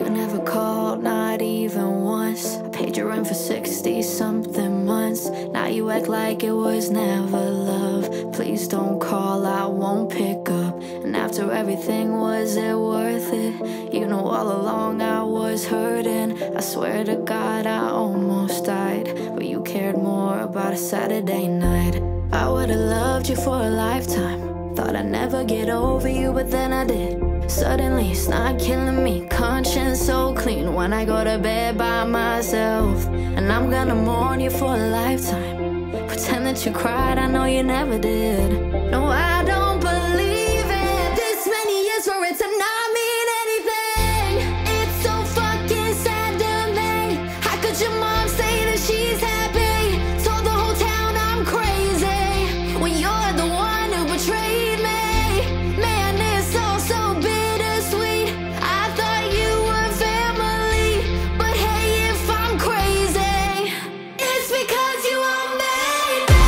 You never called, not even once. I paid your rent for 60-something months. Now you act like it was never love. Please don't call, I won't pick up. And after everything, was it worth it? You know all along I was hurting. I swear to God I almost died, but you cared more about a Saturday night. I would've loved you for a lifetime. Thought I'd never get over you, but then I did. Suddenly it's not killing me, conscience so clean when I go to bed by myself. And I'm gonna mourn you for a lifetime. Pretend that you cried, I know you never did. No, I don't believe it. This many years for it to not mean anything. It's so fucking sad to me. How could your mom say that she's happy? Told the whole town I'm crazy when you're the one who betrayed me. Man, it's all so bittersweet. I thought you were family, but hey, if I'm crazy, it's because you all made me.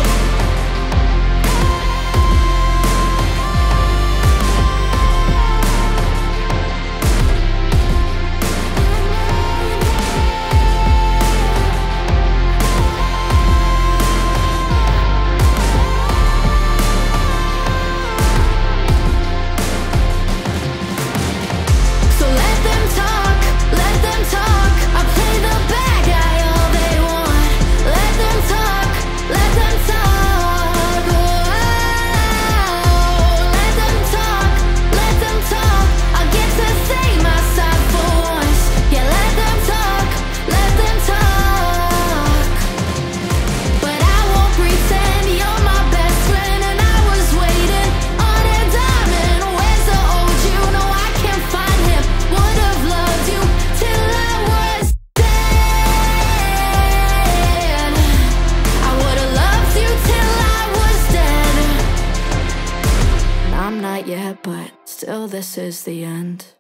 So let them talk, let them talk. I'll play the bad guy all they want. Let them talk, let them talk. Oh, let them talk, let them talk. I'll get to say my side for once. Yeah, let them talk, let them talk. But I won't pretend you're my best friend. And I was waiting on a diamond. Where's the old you? No, I can't find him. Would've loved you till I was dead. I would've loved you till I was dead. I'm not yet, but still this is the end.